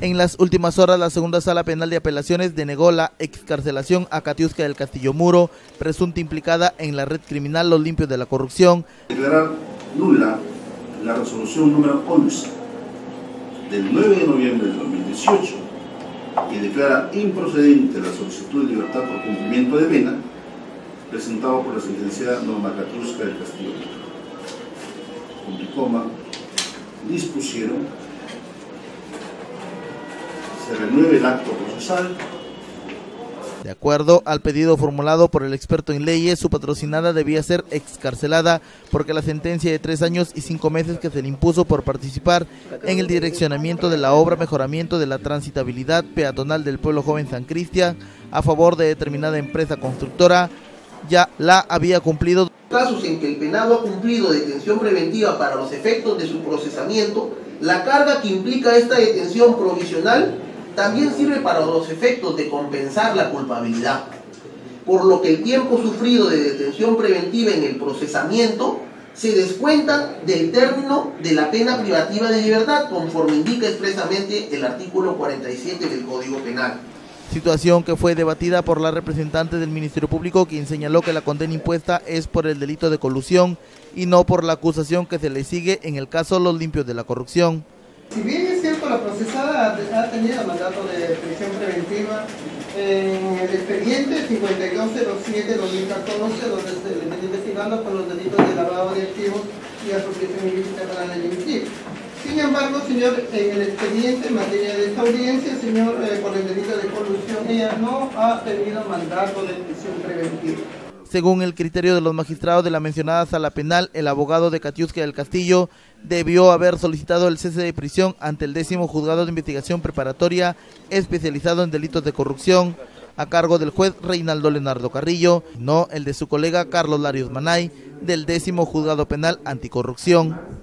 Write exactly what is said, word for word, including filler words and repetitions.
En las últimas horas, la segunda sala penal de apelaciones denegó la excarcelación a Katiuska del Castillo Muro, presunta implicada en la red criminal Los Limpios de la Corrupción. Declarar nula la resolución número once del nueve de noviembre de dos mil dieciocho y declara improcedente la solicitud de libertad por cumplimiento de pena presentado por la sentenciada Norma Katiuska del Castillo Muro. Punto y coma, dispusieron se renueve el acto procesal. De acuerdo al pedido formulado por el experto en leyes, su patrocinada debía ser excarcelada porque la sentencia de tres años y cinco meses que se le impuso por participar en el direccionamiento de la obra mejoramiento de la transitabilidad peatonal del pueblo joven San Cristian a favor de determinada empresa constructora ya la había cumplido. Casos en que el penado ha cumplido detención preventiva para los efectos de su procesamiento, la carga que implica esta detención provisional también sirve para los efectos de compensar la culpabilidad, por lo que el tiempo sufrido de detención preventiva en el procesamiento se descuenta del término de la pena privativa de libertad, conforme indica expresamente el artículo cuarenta y siete del Código Penal. Situación que fue debatida por la representante del Ministerio Público, quien señaló que la condena impuesta es por el delito de colusión y no por la acusación que se le sigue en el caso Los Limpios de la Corrupción. Si bien es cierto, la procesada ha tenido mandato de prisión preventiva en el expediente cincuenta y dos cero siete de dos mil catorce, donde se le está investigando por los delitos de lavado de activos y apropiación ilícita para delinquir. Sin embargo, señor, en el expediente en materia de esta audiencia, señor, eh, por el delito de colusión, ella no ha tenido mandato de prisión preventiva. Según el criterio de los magistrados de la mencionada sala penal, el abogado de Katiuska del Castillo debió haber solicitado el cese de prisión ante el décimo juzgado de investigación preparatoria especializado en delitos de corrupción, a cargo del juez Reinaldo Leonardo Carrillo, no el de su colega Carlos Larios Manay, del décimo juzgado penal anticorrupción.